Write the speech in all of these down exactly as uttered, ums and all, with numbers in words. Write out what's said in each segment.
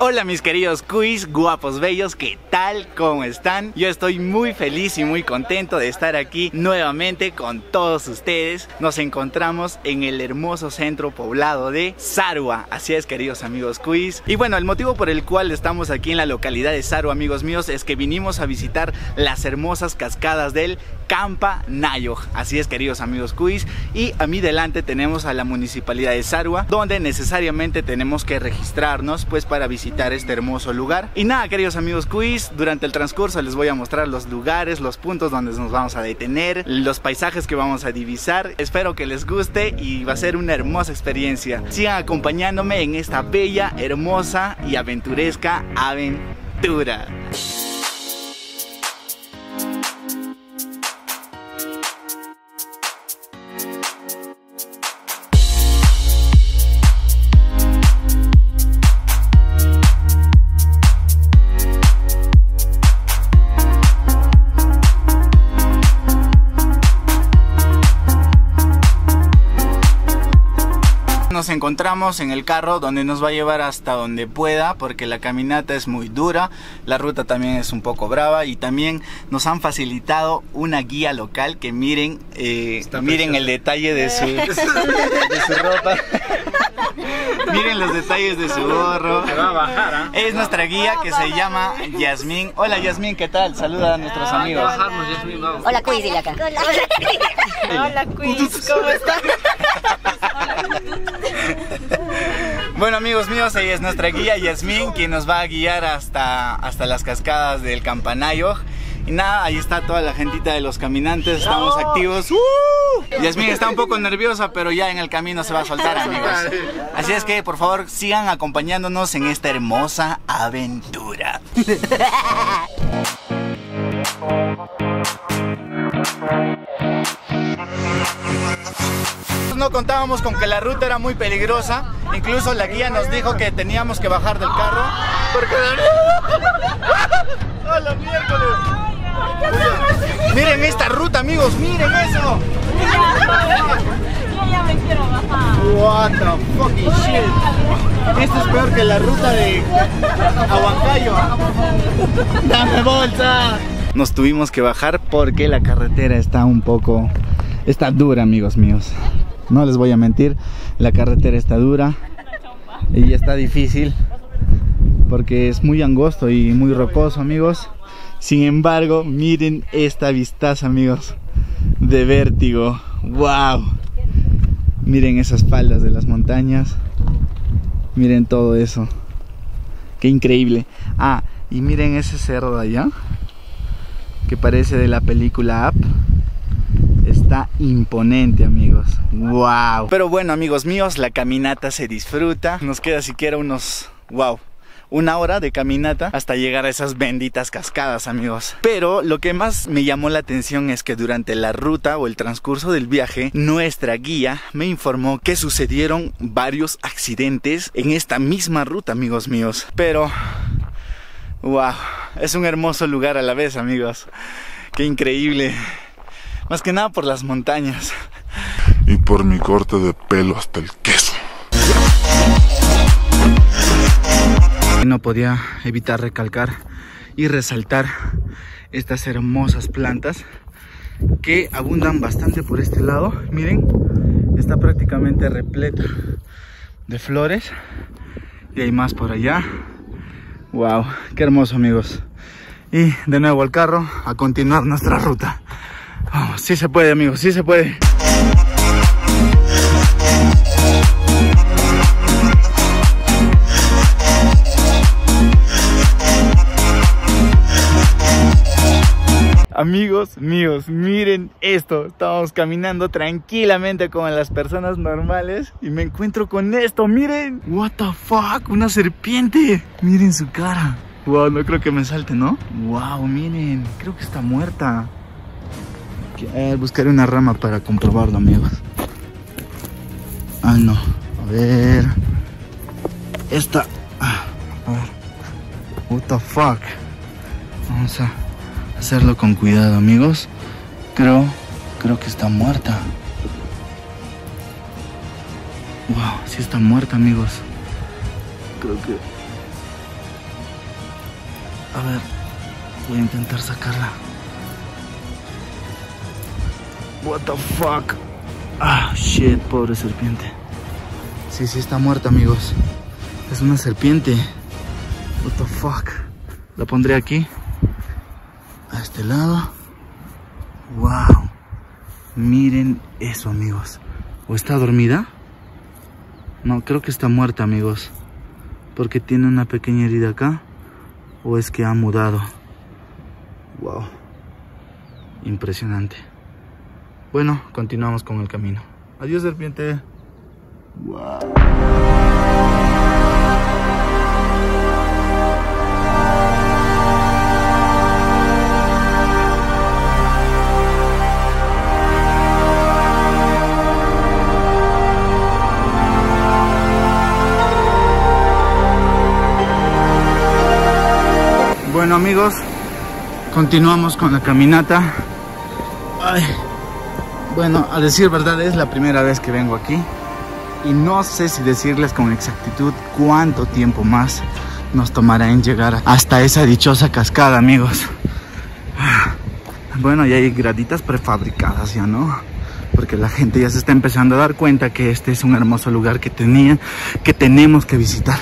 Hola mis queridos cuis, guapos, bellos, ¿qué tal? ¿Cómo están? Yo estoy muy feliz y muy contento de estar aquí nuevamente con todos ustedes. Nos encontramos en el hermoso centro poblado de Sarua. Así es, queridos amigos cuis. Y bueno, el motivo por el cual estamos aquí en la localidad de Sarua, amigos míos, es que vinimos a visitar las hermosas cascadas del Campanayo. Así es, queridos amigos cuis. Y a mí delante tenemos a la municipalidad de Sarua, donde necesariamente tenemos que registrarnos pues para visitar este hermoso lugar. Y nada, queridos amigos cuis, durante el transcurso les voy a mostrar los lugares, los puntos donde nos vamos a detener, los paisajes que vamos a divisar. Espero que les guste y va a ser una hermosa experiencia. Sigan acompañándome en esta bella, hermosa y aventuresca aventura. Nos encontramos en el carro donde nos va a llevar hasta donde pueda, porque la caminata es muy dura, la ruta también es un poco brava, y también nos han facilitado una guía local que miren, eh, miren el detalle de su, de su ropa. Miren los detalles de su gorro. Se va a bajar, ¿eh? Es nuestra guía que se llama Yasmín. Hola Yasmín, ¿qué tal? Saluda a nuestros amigos. Bajarnos, Yasmín, vamos. Hola Quiz, dile acá. Hola Quiz, ¿cómo están? Bueno, amigos míos, ella es nuestra guía Yasmín, quien nos va a guiar hasta, hasta las cascadas del Campanayo. Y nada, ahí está toda la gentita de los caminantes, estamos activos. ¡Uh! Yasmín está un poco nerviosa, pero ya en el camino se va a soltar, amigos. Así es que, por favor, sigan acompañándonos en esta hermosa aventura. No contábamos con que la ruta era muy peligrosa. Incluso la guía nos dijo que teníamos que bajar del carro porque... ¡A la miércoles! Miren esta ruta, amigos, miren eso. Yo ya me quiero bajar. What the fucking shit. Esto es peor que la ruta de Huancayo. Dame bolsa. Nos tuvimos que bajar porque la carretera está un poco... Está dura, amigos míos. No les voy a mentir, la carretera está dura y está difícil porque es muy angosto y muy rocoso, amigos. Sin embargo, miren esta vistaza, amigos, de vértigo. ¡Wow! Miren esas faldas de las montañas. Miren todo eso. ¡Qué increíble! Ah, y miren ese cerro de allá, que parece de la película Up. Está imponente, amigos. Wow. Pero bueno, amigos míos, la caminata se disfruta. Nos queda siquiera unos, wow, una hora de caminata hasta llegar a esas benditas cascadas, amigos. Pero lo que más me llamó la atención es que durante la ruta o el transcurso del viaje, nuestra guía me informó que sucedieron varios accidentes en esta misma ruta, amigos míos. Pero wow, es un hermoso lugar a la vez, amigos. Qué increíble. Más que nada por las montañas. Y por mi corte de pelo hasta el queso. No podía evitar recalcar y resaltar estas hermosas plantas que abundan bastante por este lado. Miren, está prácticamente repleta de flores. Y hay más por allá. Wow, qué hermoso, amigos. Y de nuevo al carro a continuar nuestra ruta. Oh, sí se puede, amigos, sí se puede. Amigos míos, miren esto. Estamos caminando tranquilamente como las personas normales y me encuentro con esto, miren. What the fuck, una serpiente. Miren su cara. Wow, no creo que me salte, ¿no? Wow, miren, creo que está muerta. Eh, buscaré una rama para comprobarlo, amigos. Ah, no. A ver. Esta. Ah, a ver. What the fuck. Vamos a hacerlo con cuidado, amigos. Creo, creo que está muerta. Wow, sí está muerta, amigos. Creo que A ver, voy a intentar sacarla. What the fuck. Ah, shit, pobre serpiente. Sí, sí está muerta, amigos. Es una serpiente. What the fuck. La pondré aquí. A este lado. Wow. Miren eso, amigos. ¿O está dormida? No, creo que está muerta, amigos. Porque tiene una pequeña herida acá. ¿O es que ha mudado? Wow. Impresionante. Bueno, continuamos con el camino. Adiós, serpiente. Wow. Bueno, amigos, continuamos con la caminata. Ay. Bueno, a decir verdad, es la primera vez que vengo aquí y no sé si decirles con exactitud cuánto tiempo más nos tomará en llegar hasta esa dichosa cascada, amigos. Bueno, ya hay graditas prefabricadas ya, ¿no? Porque la gente ya se está empezando a dar cuenta que este es un hermoso lugar que tenían, que tenemos que visitar.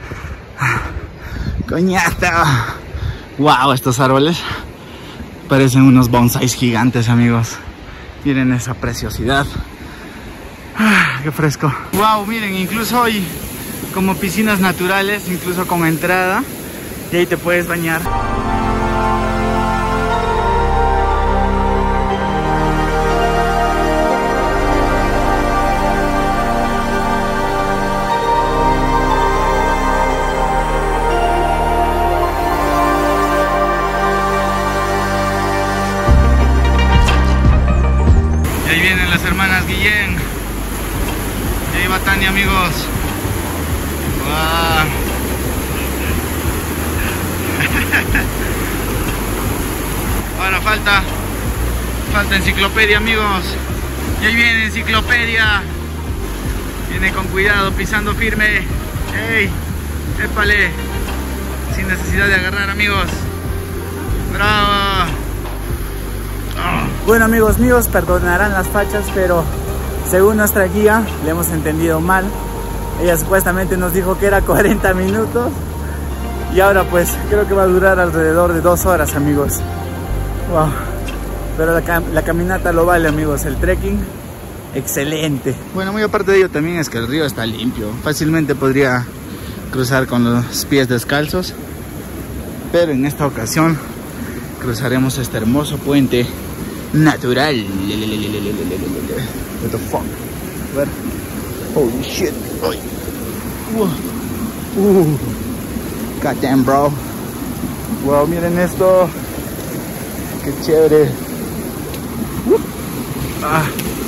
¡Coñata! ¡Wow! Estos árboles parecen unos bonsáis gigantes, amigos. Miren esa preciosidad. Ah, qué fresco. Wow, miren, incluso hay como piscinas naturales, incluso con entrada. Y ahí te puedes bañar. Las hermanas Guillén. Y ahí va Tania, amigos. Wow. Ahora falta Falta Enciclopedia, amigos. Y ahí viene Enciclopedia. Viene con cuidado, pisando firme. ¡Ey! ¡Épale! Sin necesidad de agarrar, amigos. ¡Bravo! Bueno, amigos míos, perdonarán las fachas, pero según nuestra guía le hemos entendido mal. Ella supuestamente nos dijo que era cuarenta minutos y ahora pues creo que va a durar alrededor de dos horas, amigos. Wow. Pero la, cam la caminata lo vale, amigos. El trekking, excelente. Bueno, muy aparte de ello también es que el río está limpio. Fácilmente podría cruzar con los pies descalzos, pero en esta ocasión cruzaremos este hermoso puente natural. What the fuck? A ver. Holy shit. Ay. Uh. Uh. God damn, bro. Wow, miren esto. Qué chévere. Uh. Ah.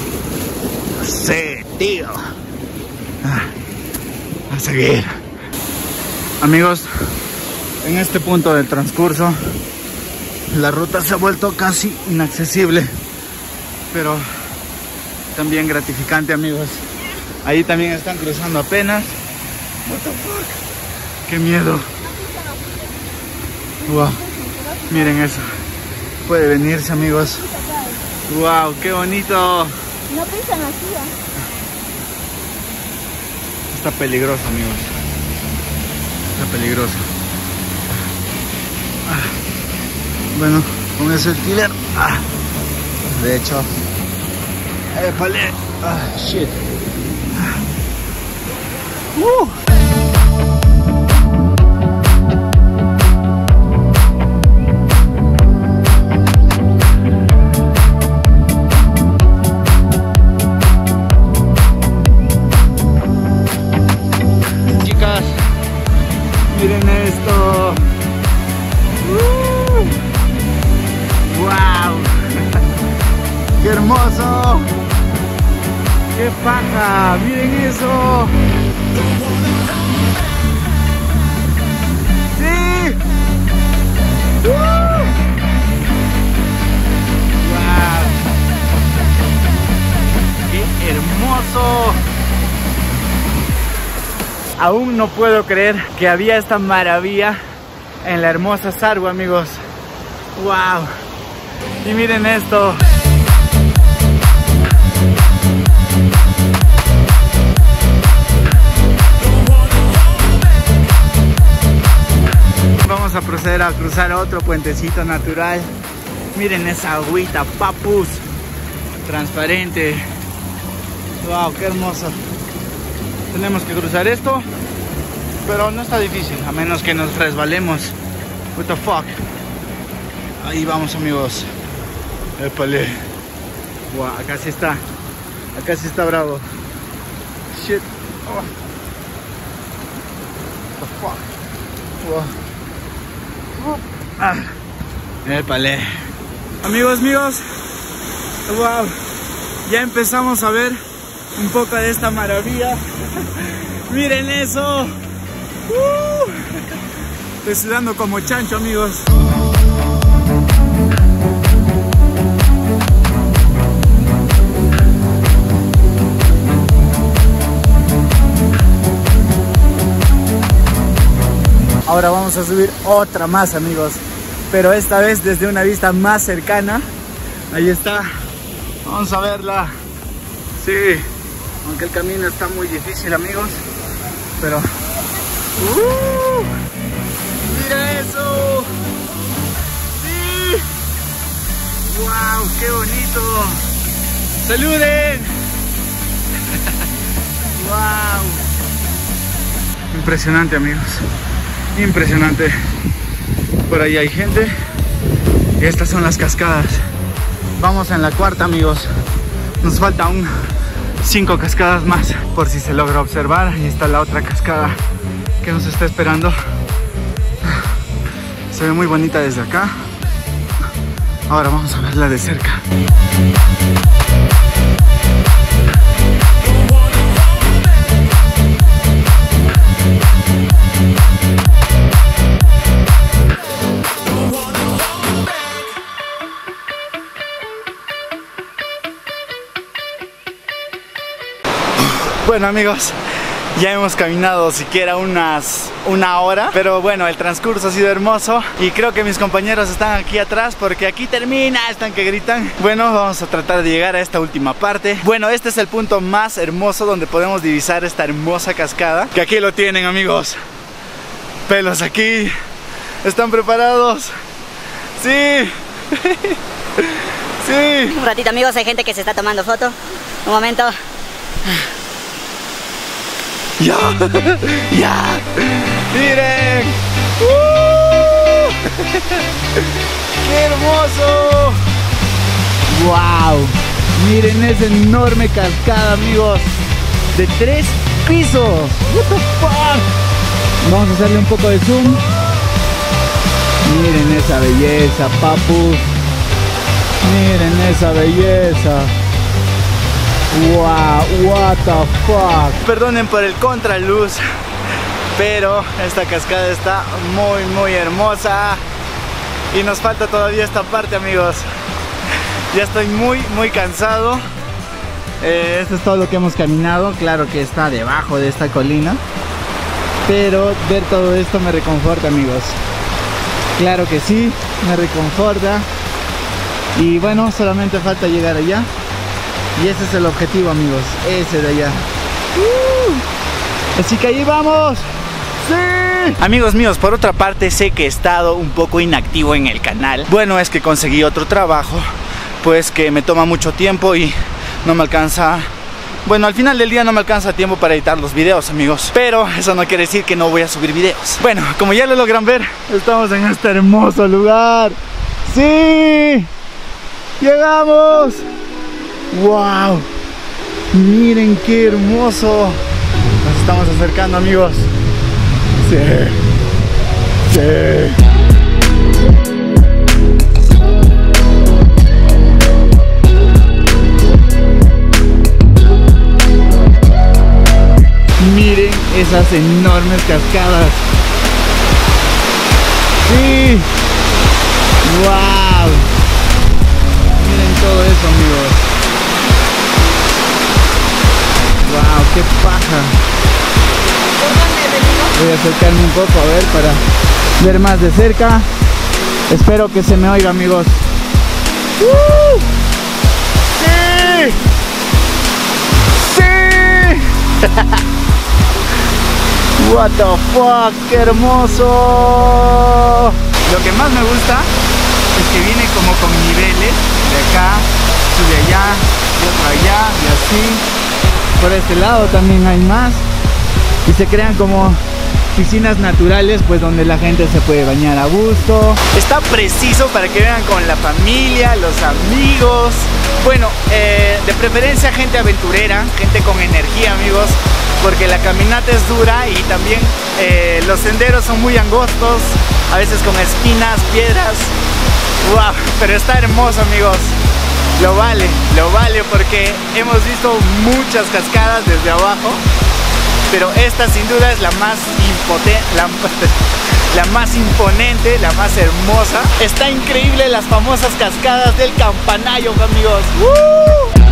Sí, tío. Ah. A seguir. Amigos, en este punto del transcurso la ruta se ha vuelto casi inaccesible, pero también gratificante, amigos. Ahí también están cruzando apenas. What the fuck? Qué miedo. Wow. Miren eso. Puede venirse, amigos. Wow, qué bonito. No pisan así, ¿eh? Está peligroso, amigos. Está peligroso. Ah. Bueno, con ese killer. Ah. De hecho. ¡Épale! Ah, shit. Uh. Chicas, miren esto. Uh. Wow. ¡Qué hermoso! ¡Qué paja! ¡Miren eso! ¡Sí! ¡Uh! ¡Wow! ¡Qué hermoso! Aún no puedo creer que había esta maravilla en la hermosa Sarwa, amigos. Wow. Y miren esto. Vamos a proceder a cruzar otro puentecito natural. Miren esa agüita, papus, transparente. Wow, qué hermoso. Tenemos que cruzar esto, pero no está difícil, a menos que nos resbalemos. What the fuck. Ahí vamos, amigos. Épale. Wow, acá sí está. Acá sí está bravo. Shit. Oh. What the fuck. Wow. Ah, épale. Amigos míos, wow, ya empezamos a ver un poco de esta maravilla. Miren eso. uh, Estoy sudando como chancho, amigos. Ahora vamos a subir otra más, amigos, pero esta vez desde una vista más cercana. Ahí está, vamos a verla. Sí, aunque el camino está muy difícil, amigos, pero uh, mira eso. Sí, wow, qué bonito. Saluden. Wow, impresionante, amigos. Impresionante. Por ahí hay gente. Y estas son las cascadas. Vamos en la cuarta, amigos. Nos falta un cinco cascadas más, por si se logra observar. Ahí está la otra cascada que nos está esperando. Se ve muy bonita desde acá. Ahora vamos a verla de cerca. Bueno, amigos, ya hemos caminado siquiera unas una hora, pero bueno, el transcurso ha sido hermoso y creo que mis compañeros están aquí atrás porque aquí termina, están que gritan. Bueno, vamos a tratar de llegar a esta última parte. Bueno, este es el punto más hermoso donde podemos divisar esta hermosa cascada, que aquí lo tienen, amigos. Pelos aquí. ¿Están preparados? Sí. Sí. Un ratito, amigos, hay gente que se está tomando foto. Un momento. ¡Ya! ¡Ya! ¡Miren! ¡Uh! ¡Qué hermoso! ¡Wow! Miren esa enorme cascada, amigos. De tres pisos. What the fuck? Vamos a hacerle un poco de zoom. Miren esa belleza, papus. Miren esa belleza. Wow, what the fuck. Perdonen por el contraluz, pero esta cascada está muy muy hermosa y nos falta todavía esta parte, amigos. Ya estoy muy muy cansado. eh, Esto es todo lo que hemos caminado. Claro que está debajo de esta colina, pero ver todo esto me reconforta, amigos. Claro que sí, me reconforta. Y bueno, solamente falta llegar allá. Y ese es el objetivo, amigos, ese de allá. uh, Así que ahí vamos. ¡Sí! Amigos míos, por otra parte, sé que he estado un poco inactivo en el canal. Bueno, es que conseguí otro trabajo, pues que me toma mucho tiempo y no me alcanza. Bueno, al final del día no me alcanza tiempo para editar los videos, amigos. Pero eso no quiere decir que no voy a subir videos. Bueno, como ya lo logran ver, estamos en este hermoso lugar. ¡Sí! ¡Llegamos! ¡Wow! Miren qué hermoso. Nos estamos acercando, amigos. Sí. Sí. Miren esas enormes cascadas. Sí. ¡Wow! Miren todo eso, amigos. Wow, qué paja. Voy a acercarme un poco a ver para ver más de cerca. Espero que se me oiga, amigos. ¡Uh! ¡Sí! ¡Sí! What the fuck, qué hermoso. Lo que más me gusta es que viene como con niveles. De acá, sube allá, y otro allá, y así. Por este lado también hay más. Y se crean como piscinas naturales, pues donde la gente se puede bañar a gusto. Está preciso para que vengan con la familia, los amigos. Bueno, eh, de preferencia gente aventurera, gente con energía, amigos, porque la caminata es dura y también eh, los senderos son muy angostos, a veces con espinas, piedras. Wow, pero está hermoso, amigos. Lo vale, lo vale, porque hemos visto muchas cascadas desde abajo, pero esta sin duda es la más impotente, la, la más imponente, la más hermosa. Está increíble, las famosas cascadas del Campanayo, amigos. ¡Uh!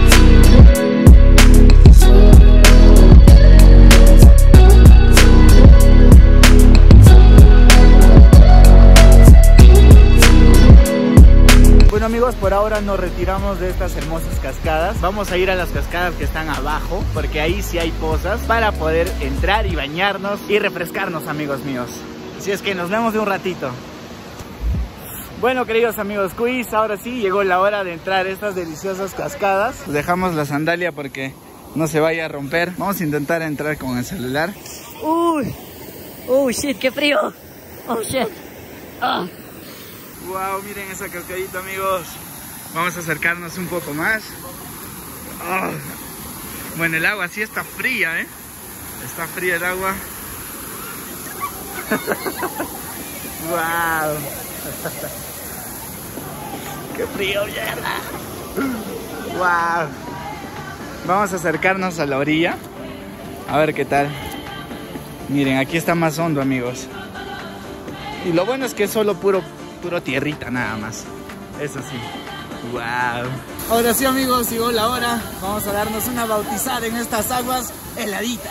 Bueno, amigos, por ahora nos retiramos de estas hermosas cascadas. Vamos a ir a las cascadas que están abajo, porque ahí sí hay pozas para poder entrar y bañarnos y refrescarnos, amigos míos. Así es que nos vemos de un ratito. Bueno, queridos amigos quiz, ahora sí llegó la hora de entrar a estas deliciosas cascadas. Dejamos la sandalia porque no se vaya a romper. Vamos a intentar entrar con el celular. Uy, oh shit, qué frío. Oh shit. Oh. Wow, miren esa cascadita, amigos. Vamos a acercarnos un poco más. Oh. Bueno, el agua sí está fría, ¿eh? Está fría el agua. Wow. Qué frío, mierda. Wow. Vamos a acercarnos a la orilla. A ver qué tal. Miren, aquí está más hondo, amigos. Y lo bueno es que es solo puro puro tierrita nada más. Eso sí. Wow. Ahora sí, amigos, llegó la hora. Vamos a darnos una bautizada en estas aguas heladitas.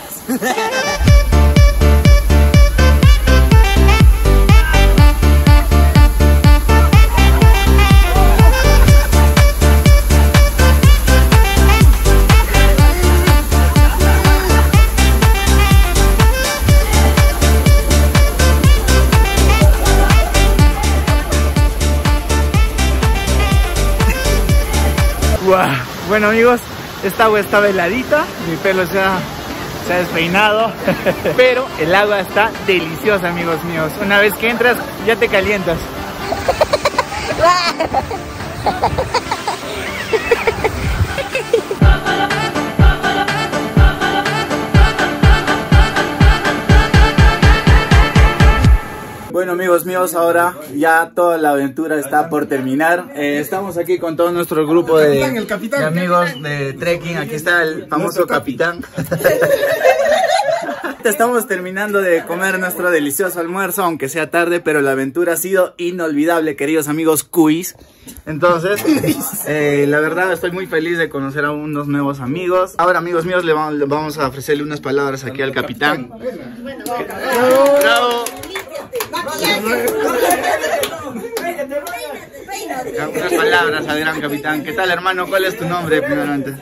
Wow. Bueno, amigos, esta agua está heladita, mi pelo se ha, se ha despeinado, pero el agua está deliciosa, amigos míos. Una vez que entras, ya te calientas. Bueno, amigos míos, ahora ya toda la aventura está por terminar. Eh, estamos aquí con todo nuestro grupo de, capitán, el capitán, de amigos de trekking. Aquí está el famoso capitán. Estamos terminando de comer nuestro delicioso almuerzo, aunque sea tarde, pero la aventura ha sido inolvidable, queridos amigos quiz. Entonces, eh, la verdad estoy muy feliz de conocer a unos nuevos amigos. Ahora, amigos míos, le vamos, le vamos a ofrecerle unas palabras aquí al capitán. ¡Bravo! ¡Bravo! Unas palabras al gran capitán. ¿Qué tal, hermano? ¿Cuál es tu nombre, primeramente?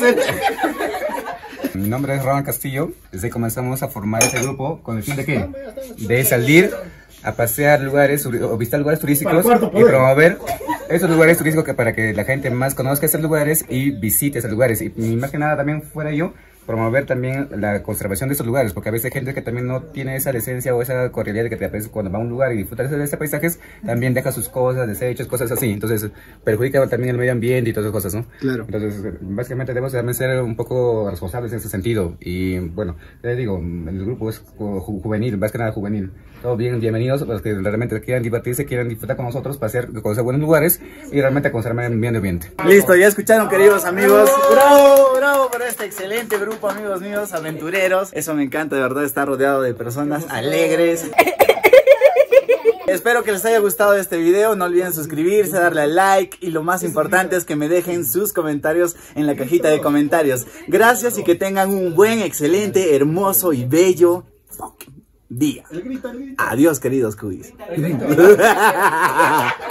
Mi nombre es Ronald Castillo. Desde que comenzamos a formar este grupo, ¿con el fin de qué? De salir a pasear lugares o visitar lugares turísticos y promover esos lugares turísticos que para que la gente más conozca esos lugares y visite esos lugares. Y más que nada también fuera yo, promover también la conservación de estos lugares, porque a veces hay gente que también no tiene esa decencia o esa cordialidad que te aparece cuando va a un lugar y disfruta de estos paisajes, también deja sus cosas, desechos, cosas así, entonces perjudica también el medio ambiente y todas esas cosas, ¿no? Claro. Entonces, básicamente debemos también ser un poco responsables en ese sentido, y bueno, les digo, el grupo es ju juvenil, más que nada juvenil. Todos bien, bienvenidos, los que realmente quieran divertirse, quieran disfrutar con nosotros, pasear, conocer buenos lugares y realmente conservar el medio ambiente. Listo, ya escucharon, queridos amigos. Bravo, bravo por este excelente grupo, amigos míos, aventureros. Eso me encanta, de verdad, estar rodeado de personas alegres. Espero que les haya gustado este video, no olviden suscribirse, darle a like y lo más importante es que me dejen sus comentarios en la cajita de comentarios. Gracias y que tengan un buen, excelente, hermoso y bello fucking día. Adiós, queridos cubis.